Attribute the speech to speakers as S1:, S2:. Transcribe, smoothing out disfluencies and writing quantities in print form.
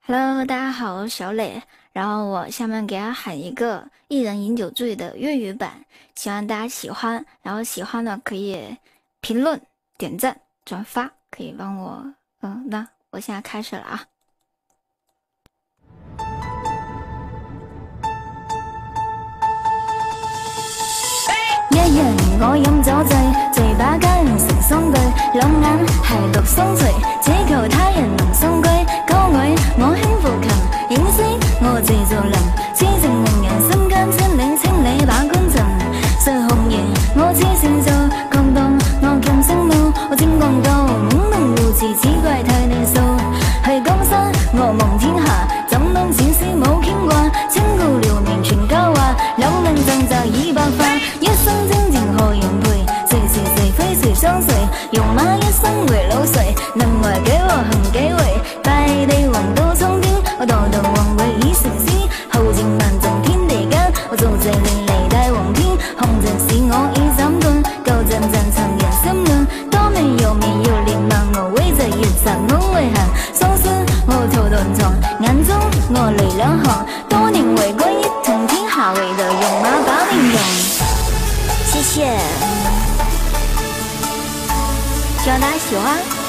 S1: Hello，大家好，我是小磊。然后我下面给大家喊一个一人饮酒醉的粤语版，希望大家喜欢。然后喜欢的可以评论、点赞、转发，可以帮我。那我现在开始了啊。一人我飲酒醉，嘴巴間成雙對，兩眼係獨生醉，只求他人能相歸。高舉我輕撫琴，影視我自做林，痴情令人心間千里千里把君尋。誰紅顏我痴線做，狂蕩我近聲怒，我正廣告懵懂如此，只怪太年少。去江山我夢天下，怎能前世冇牽掛？千古留名全交話，兩人掙扎已白髮，一生精進何人陪？誰是誰非誰相隨？用馬一生為老誰？能為給我行幾回？大地橫到蒼天，我代代宏偉已成詩。後情萬丈天地間，我做這連離大黃天。紅塵是我已斬斷，舊陣陣塵人心亂。多美又美要連萬我為這月殘我為恨。相思我頭斷腸，眼中我淚兩行。多年為歸一統天下，為了用馬把命用。謝謝，希望大家喜歡。